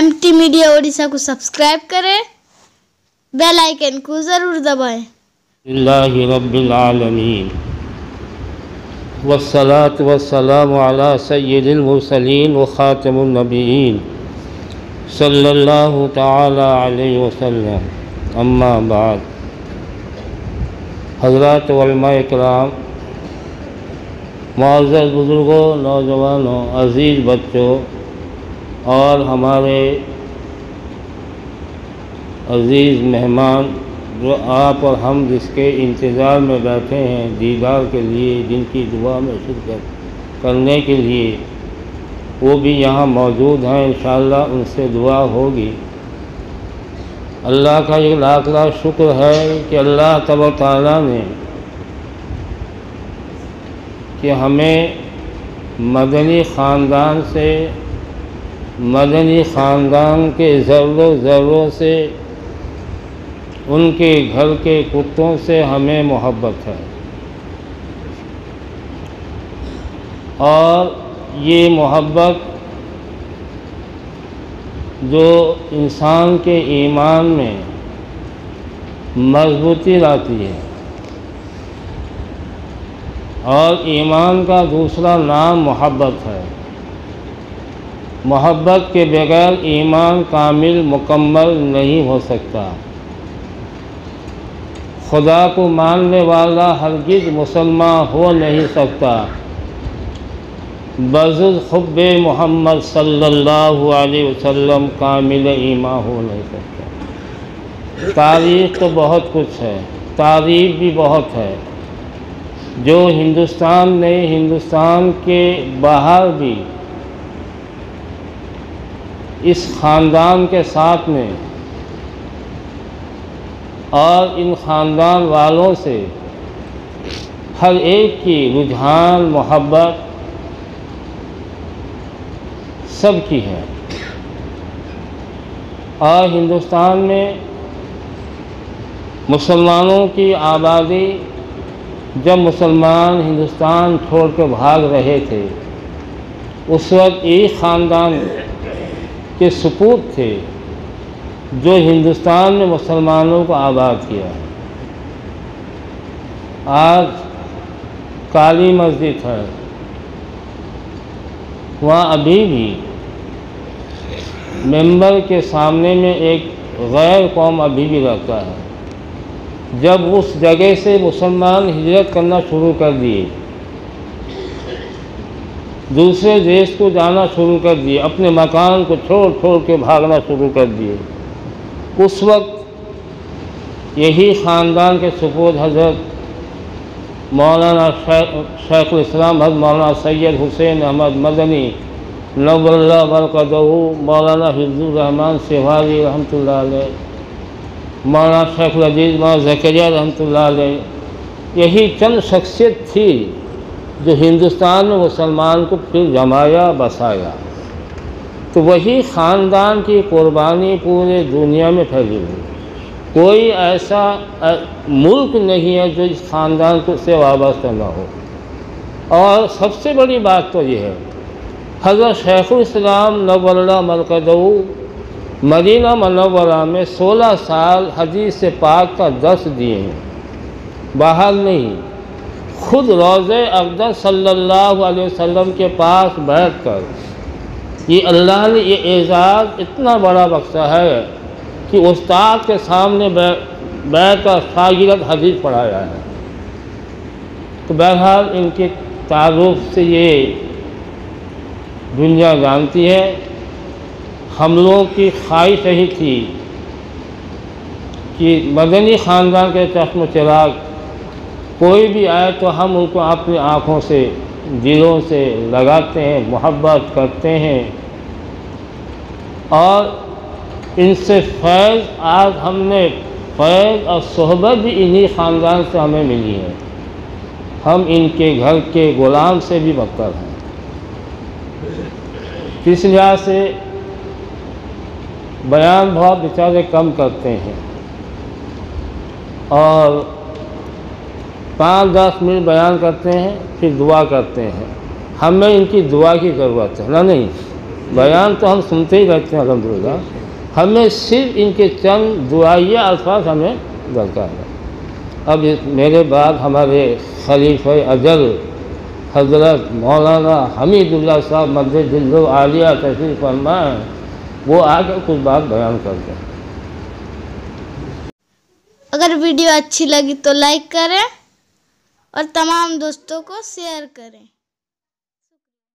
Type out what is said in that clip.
MT media Odisha को subscribe करें, bell icon को ज़रूर दबाएं। अल्लाह रब्बिल आलमीन वस्सलातु वस्सलामु अला सय्यिदिल मुरसलीन व खातिमुन नबिय्यीन सल्लल्लाहु तआला अलैहि वसल्लम। अम्मा बाद, हज़रात उलमाए किराम, मुअज़्ज़ज़ बुज़ुर्गों, नौजवानों, अज़ीज़ बच्चों और हमारे अज़ीज़ मेहमान जो आप और हम जिसके इंतज़ार में बैठे हैं दीदार के लिए, जिनकी दुआ में शिरकत करने के लिए, वो भी यहाँ मौजूद हैं। इंशाअल्लाह उनसे दुआ होगी। अल्लाह का ये लाख लाख शुक्र है कि अल्लाह तबारक तआला ने कि हमें मदनी ख़ानदान से, मदनी ख़ानदान के ज़र्रों से, उनके घर के कुत्तों से हमें मोहब्बत है। और ये मोहब्बत जो इंसान के ईमान में मजबूती लाती है, और ईमान का दूसरा नाम मोहब्बत है। मोहब्बत के बगैर ईमान कामिल मुकम्मल नहीं हो सकता। खुदा को मानने वाला हरगिज़ मुसलमान हो नहीं सकता, बज़ुज़ हुब्बे मोहम्मद सल्लल्लाहु अलैहि वसल्लम कामिल ईमान हो नहीं सकता। तारीख़ तो बहुत कुछ है, तारीफ़ भी बहुत है। जो हिंदुस्तान ने, हिंदुस्तान के बाहर भी इस ख़ानदान के साथ में और इन ख़ानदान वालों से हर एक की रुझान, मोहब्बत सबकी है। और हिंदुस्तान में मुसलमानों की आबादी, जब मुसलमान हिंदुस्तान छोड़ कर भाग रहे थे, उस वक्त एक ख़ानदान के सपूत थे जो हिंदुस्तान में मुसलमानों को आबाद किया। आज काली मस्जिद है, वहाँ अभी भी मेंबर के सामने में एक गैर कौम अभी भी रहता है। जब उस जगह से मुसलमान हिजरत करना शुरू कर दिए, दूसरे देश को जाना शुरू कर दिए, अपने मकान को छोड़ छोड़ के भागना शुरू कर दिए, उस वक्त यही ख़ानदान के सपूत हज़रत मौलाना शेखुल इस्लाम हज़रत मौलाना सैयद हुसैन अहमद मदनी नव्वरल्लाहु बरकतहू, मौलाना हिफ्ज़ुर रहमान सिवाली रहमतुल्लाह अलैह, मौलाना शेखुल अजीज़ मौलाना ज़करिया रहमतुल्लाह अलैह, यही चंद शख्सियत थी जो हिंदुस्तान में मुसलमान को फिर जमाया, बसाया। तो वही ख़ानदान की कुर्बानी पूरे दुनिया में फैली हुई। कोई ऐसा मुल्क नहीं है जो इस ख़ानदान को से वाबस्ता न हो। और सबसे बड़ी बात तो ये है, हज़रत शेखुल इस्लाम नव्वरल्लाहु मरकज़हू मदीना मुनव्वरा में 16 साल हदीस से पाक का दर्स दिए हैं, बाहर नहीं, खुद रोज़े अक़दस सल्लल्लाहु अलैहि वसल्लम के पास बैठकर। ये अल्लाह ने ये एज़ाज़ इतना बड़ा बख्शा है कि उस्ताद के सामने बैठकर शागिर्द हदीस पढ़ाया है। तो बहरहाल इनके तारुफ से ये दुनिया जानती है। हम लोगों की ख्वाहिश यही थी कि मदनी ख़ानदान के चश्म चिराग कोई भी आए तो हम उनको अपनी आँखों से, दिलों से लगाते हैं, मोहब्बत करते हैं। और इनसे फैज़, आज हमने फैज़ और सोहबत भी इन्हीं ख़ानदान से हमें मिली है। हम इनके घर के ग़ुलाम से भी बदतर हैं। इस लिहाज से बयान बहुत बेचारे कम करते हैं और 5-10 मिनट बयान करते हैं, फिर दुआ करते हैं। हमें इनकी दुआ की ज़रूरत है ना, नहीं बयान तो हम सुनते ही रहते हैं अल्हम्दुलिल्लाह, हमें सिर्फ इनके चंद दुआइया अल्फाज हमें दरकार है। अब मेरे बाद हमारे खलीफा अजल हज़रत मौलाना हमीदुल्लाह साहब मद्दे दिल्लो आलिया तशरीफ़ फरमा, वो आकर कुछ बात बयान करते हैं। अगर वीडियो अच्छी लगी तो लाइक करें और तमाम दोस्तों को शेयर करें।